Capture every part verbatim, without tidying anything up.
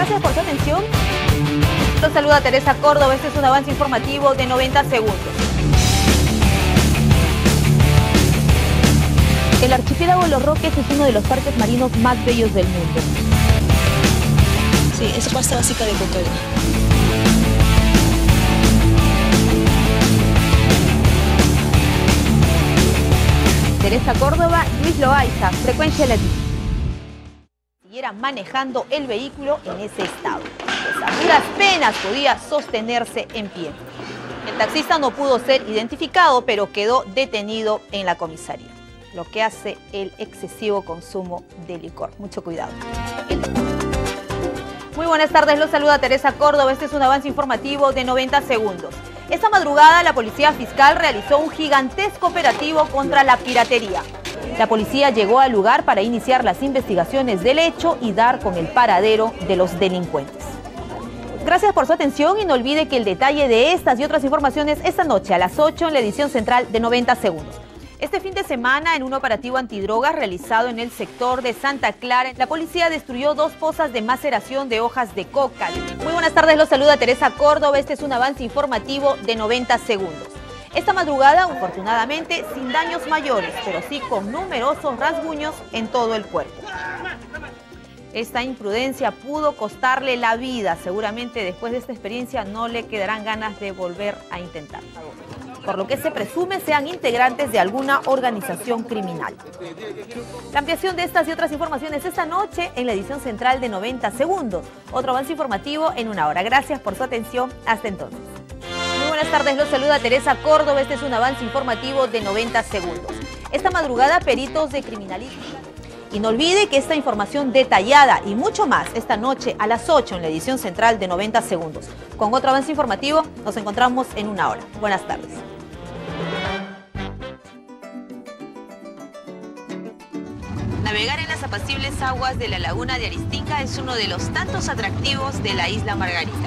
Gracias por su atención. Los saluda Teresa Córdoba. Este es un avance informativo de noventa segundos. El archipiélago Los Roques es uno de los parques marinos más bellos del mundo. Sí, es pasta básica de cocaína. Teresa Córdoba, Luis Loaiza, Frecuencia Latina. Siguiera manejando el vehículo en ese estado, pues a duras penas podía sostenerse en pie. El taxista no pudo ser identificado, pero quedó detenido en la comisaría, lo que hace el excesivo consumo de licor. Mucho cuidado. Muy buenas tardes, los saluda Teresa Córdoba. Este es un avance informativo de noventa segundos. Esta madrugada la Policía Fiscal realizó un gigantesco operativo contra la piratería. La policía llegó al lugar para iniciar las investigaciones del hecho y dar con el paradero de los delincuentes. Gracias por su atención y no olvide que el detalle de estas y otras informaciones esta noche a las ocho en la edición central de noventa segundos. Este fin de semana, en un operativo antidrogas realizado en el sector de Santa Clara, la policía destruyó dos pozas de maceración de hojas de coca. Muy buenas tardes, los saluda Teresa Córdoba. Este es un avance informativo de noventa segundos. Esta madrugada, afortunadamente, sin daños mayores, pero sí con numerosos rasguños en todo el cuerpo. Esta imprudencia pudo costarle la vida. Seguramente después de esta experiencia no le quedarán ganas de volver a intentarlo, por lo que se presume sean integrantes de alguna organización criminal. La ampliación de estas y otras informaciones esta noche en la edición central de noventa segundos. Otro avance informativo en una hora. Gracias por su atención. Hasta entonces. Muy buenas tardes, los saluda Teresa Córdoba. Este es un avance informativo de noventa segundos. Esta madrugada, peritos de criminalística. Y no olvide que esta información detallada y mucho más esta noche a las ocho en la edición central de noventa segundos. Con otro avance informativo nos encontramos en una hora. Buenas tardes. Navegar en las apacibles aguas de la laguna de Aristinga es uno de los tantos atractivos de la isla Margarita.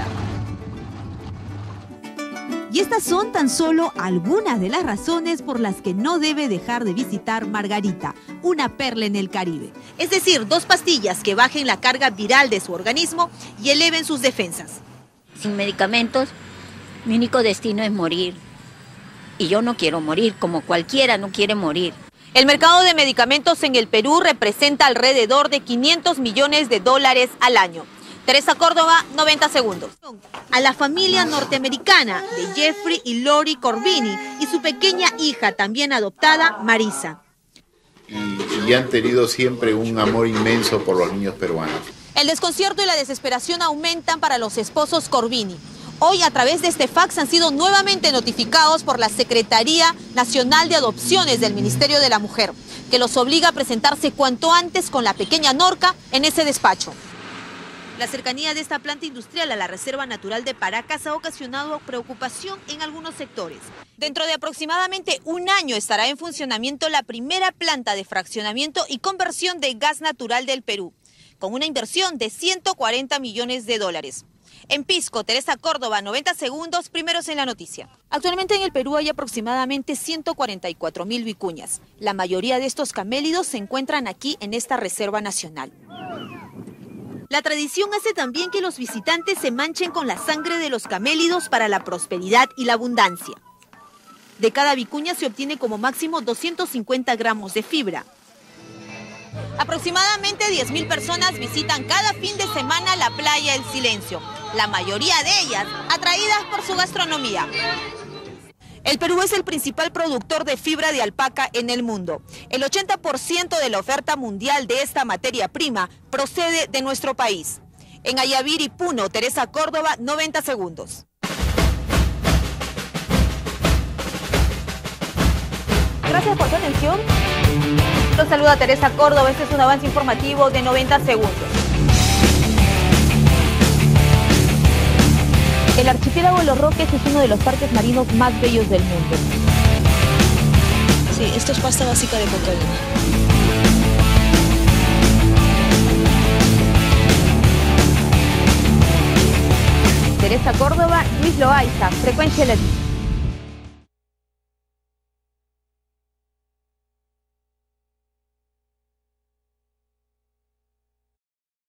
Y estas son tan solo algunas de las razones por las que no debe dejar de visitar Margarita, una perla en el Caribe. Es decir, dos pastillas que bajen la carga viral de su organismo y eleven sus defensas. Sin medicamentos, mi único destino es morir. Y yo no quiero morir, como cualquiera no quiere morir. El mercado de medicamentos en el Perú representa alrededor de quinientos millones de dólares al año. Teresa Córdoba, noventa segundos. A la familia norteamericana de Jeffrey y Lori Corbini y su pequeña hija, también adoptada, Marisa. Y, y han tenido siempre un amor inmenso por los niños peruanos. El desconcierto y la desesperación aumentan para los esposos Corbini. Hoy, a través de este fax, han sido nuevamente notificados por la Secretaría Nacional de Adopciones del Ministerio de la Mujer, que los obliga a presentarse cuanto antes con la pequeña Norca en ese despacho. La cercanía de esta planta industrial a la Reserva Natural de Paracas ha ocasionado preocupación en algunos sectores. Dentro de aproximadamente un año estará en funcionamiento la primera planta de fraccionamiento y conversión de gas natural del Perú, con una inversión de ciento cuarenta millones de dólares. En Pisco, Teresa Córdoba, noventa segundos, primeros en la noticia. Actualmente en el Perú hay aproximadamente ciento cuarenta y cuatro mil vicuñas. La mayoría de estos camélidos se encuentran aquí en esta Reserva Nacional. La tradición hace también que los visitantes se manchen con la sangre de los camélidos para la prosperidad y la abundancia. De cada vicuña se obtiene como máximo doscientos cincuenta gramos de fibra. Aproximadamente diez mil personas visitan cada fin de semana la playa El Silencio, la mayoría de ellas atraídas por su gastronomía. El Perú es el principal productor de fibra de alpaca en el mundo. El ochenta por ciento de la oferta mundial de esta materia prima procede de nuestro país. En Ayaviri, Puno, Teresa Córdoba, noventa segundos. Gracias por su atención. Los saluda Teresa Córdoba. Este es un avance informativo de noventa segundos. El archipiélago Los Roques es uno de los parques marinos más bellos del mundo. Sí, esto es pasta básica de cocaína. Teresa Córdoba, Luis Loaiza, Frecuencia Latina.